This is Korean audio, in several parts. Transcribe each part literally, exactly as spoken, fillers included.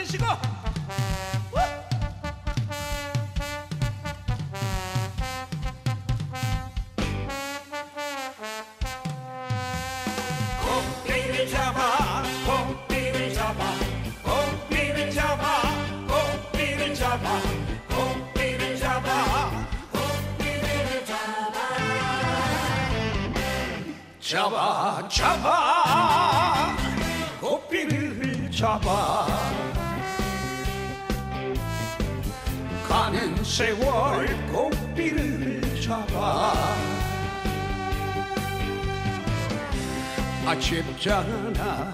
주시고. 고삐를 잡아 고삐를 잡아 고삐를 잡아 고삐를 잡아 고삐를 잡아 고삐를 잡아 잡아 잡아 고삐를 잡아 가는 세월 고삐를 잡아 아쉽잖아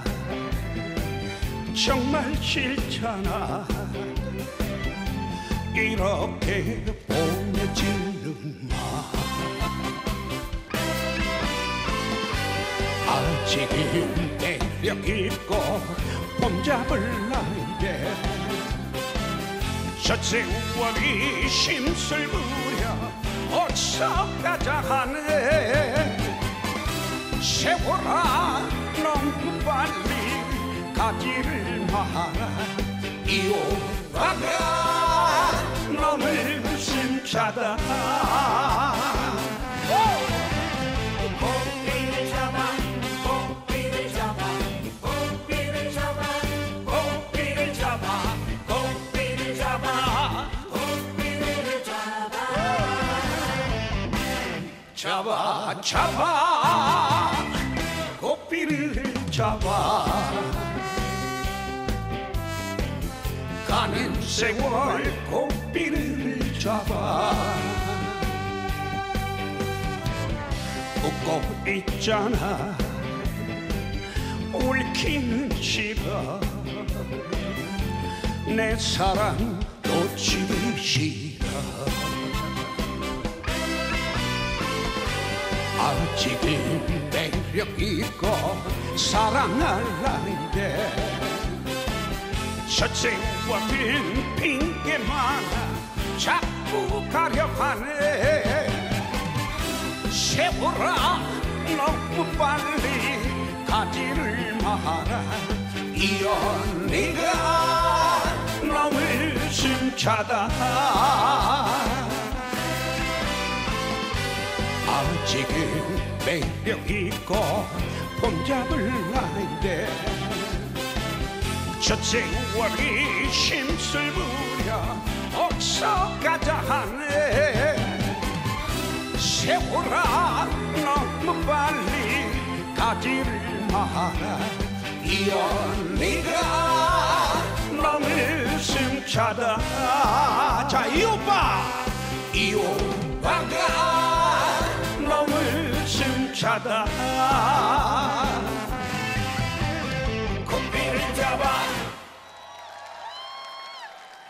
정말 싫잖아 이렇게 보내지는 마 아직은 매력 있고 봄 잡을 나이에 저 세월이 심술 부려 어서 가자 하네 세월아 너무 빨리 가지를 마라 이오라가 너무 심차다 고삐를 잡아 고삐를 잡아 고삐를 잡아 고삐를 잡아 고삐를 잡아 고삐를 잡아 잡아 잡아 고삐를 잡아 가는 세월 고삐를 잡아 웃고 있잖아 옳기는 싫어 내 사랑 놓치기 싫어 아직은 매력 있고 사랑할 나인데 저 세월은 핑계만 자꾸 가려 하네 세월아 너무 빨리 가지를 마라 이 언니가 너무 심차다 아직은 매력 있고 봄 잡을 나인데 저 세월이 심술 부려 어서 가자 하네 세월아 너무 빨리 가지를 마라 이 언니가 너무 심차다 자 이 오빠 이 오빠가 너무 심차다